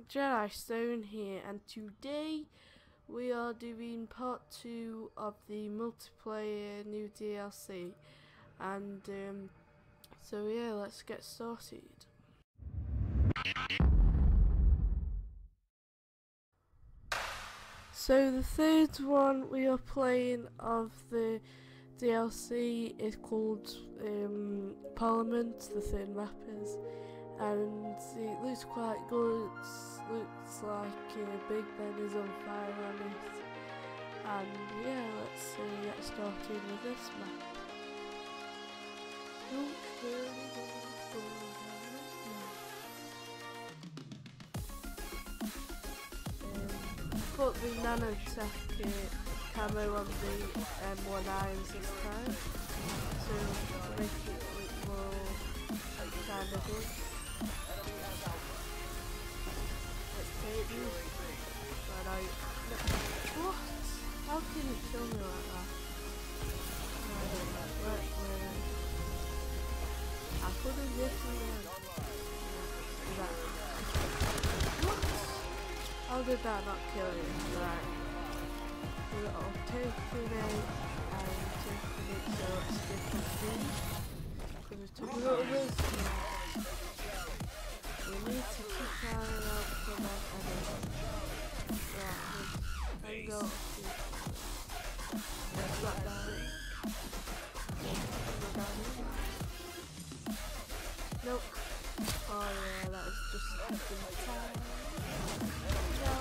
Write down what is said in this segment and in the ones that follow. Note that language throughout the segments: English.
Jedi Stone here, and today we are doing part 2 of the multiplayer new DLC, and so yeah, let's get started. So the third one we are playing of the DLC is called Parliament, the third map is, and it looks quite good. Looks like Big Ben is on fire on it, and yeah, let's get started with this map. Put the nanotech camo on the M19s this time, so to make it look more kind of good. Let's take these. What? How can you kill me like that? I could have hit him there. What? How did that not kill you? Right. I'll take it out and taking it so it's different things. Because it took a little bit. We need to keep our eye out for that enemy. Right, and go. Let's drop down. Nope. Oh yeah, that was just taking my time. No.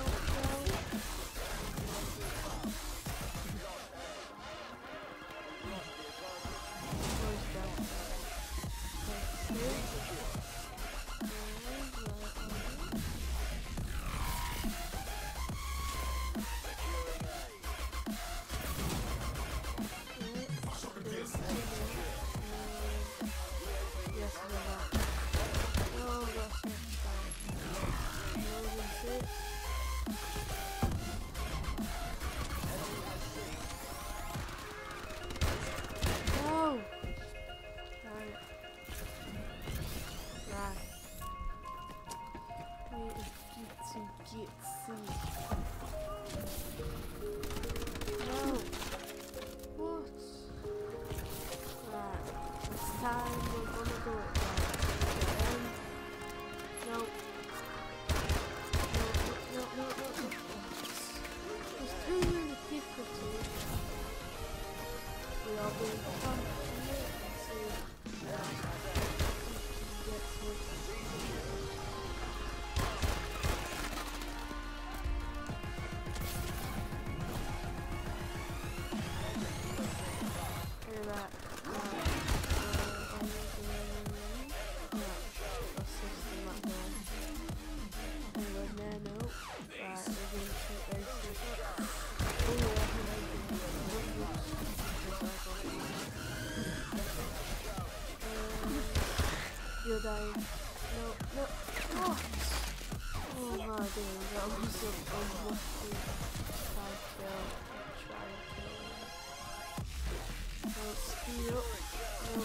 Where's that? Time we're gonna do it now. No. There's too many people to it. We are being pumped here and see if we can get it. Look at that. You're dying. No. What? Oh my god, that was so unlucky. Try to kill him. No, speed up. No.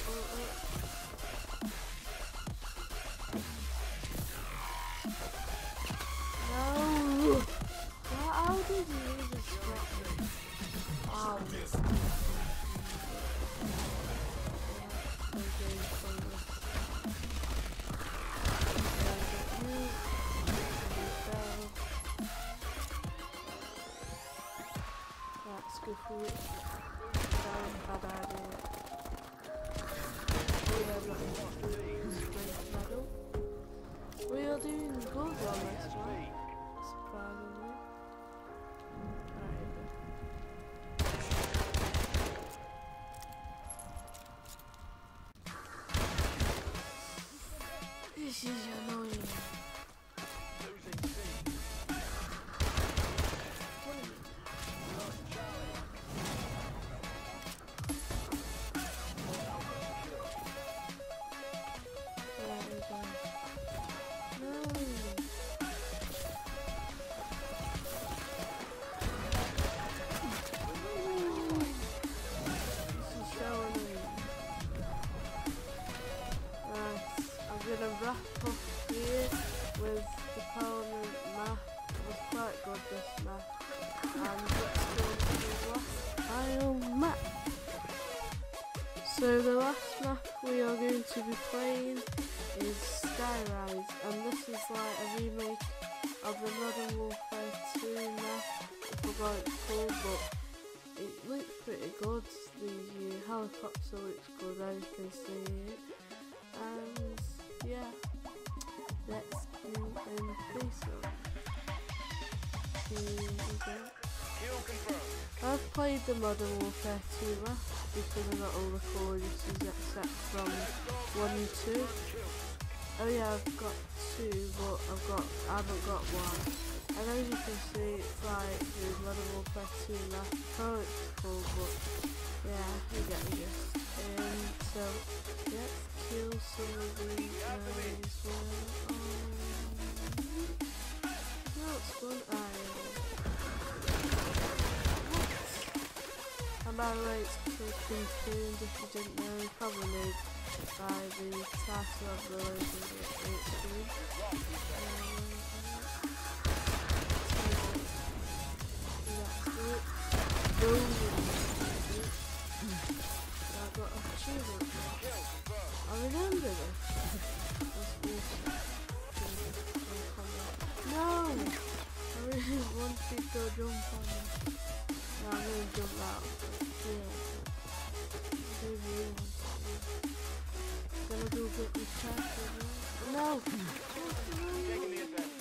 How did you even stop me? Let's go for it. Bad idea. We are doing good on this one, surprisingly. This is annoying. I'm gonna wrap up here with the Parliament So the last map we are going to be playing is Skyrise, and this is like a remake of the Modern Warfare 2 map. I forgot it's called, but it looks pretty good. The helicopter looks good, as you can see it. And yeah, let's do and play some. Here we go. I've played the Modern Warfare 2 map because I got all the coordinates except from 1 and 2. Oh yeah, I've got 2, but I haven't got 1. And as you can see, it's like the Modern Warfare 2 map. I don't know what it's called, but yeah, you get the gist. So let's kill some of these guys. No, it's fun. And by the way, it's confirmed if you didn't know, you probably know by the title of the loading screen. Boom! I got a achievement. I remember this. No! I really wanted to go jump on them. No, I'm gonna jump out. Yeah. I really want to. Gonna go get the trash as well. No! Taking the advantage.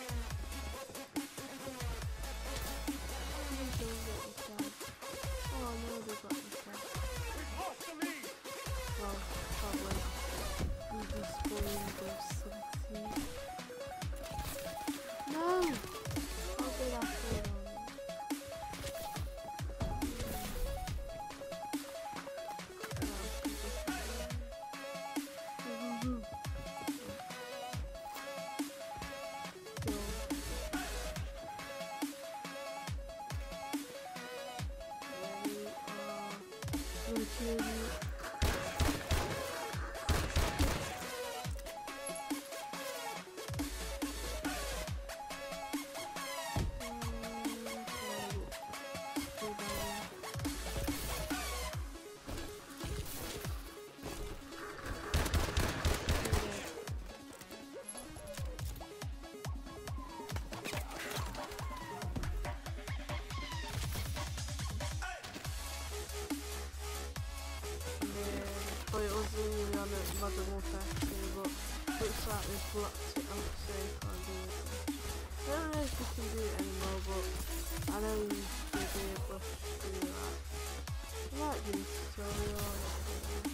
Please don't get the trash. Oh no, they got the trash. We've lost the lead! Well, probably. We just spoiled or something. No! How did I fall on it? But it was really on a Modern Warfare 2, but looks like they've blocked it out, so you can't do it. I don't know if you can do it anymore, but I know you should be able to do that. I might do a tutorial on it.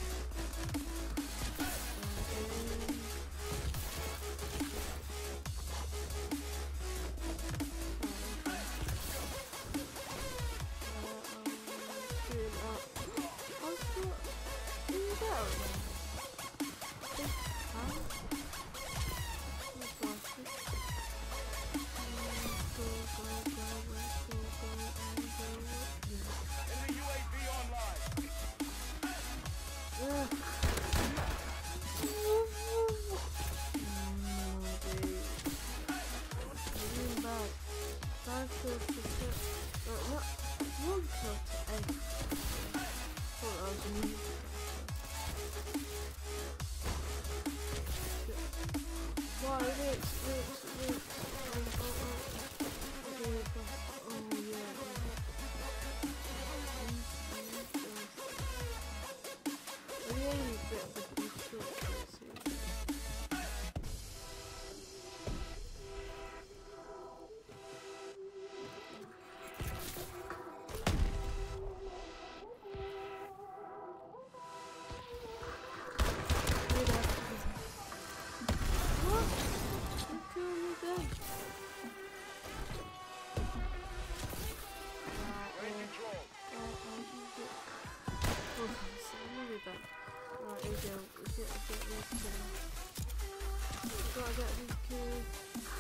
Gotta get these kids.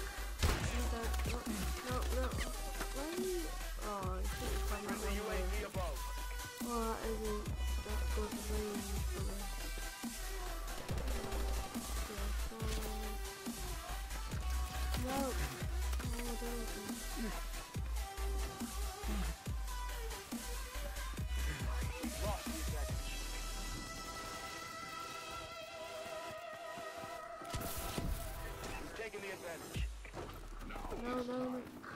No. Wait. Oh, I should have found that one. Oh, that isn't that good range for this. No. Oh, don't. No, no, no.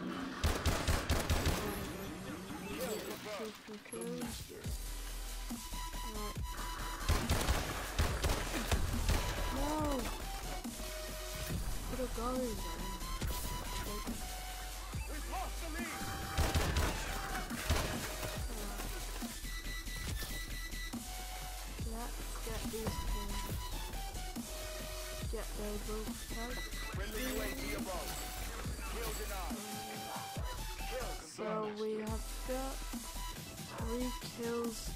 Super kills. Right. No! Put a goal in there. We've lost the lead. Let's get these kills. Get their both tags. Friendly UAV above. Kill denied. Kill So confirmed. we have got 3 kills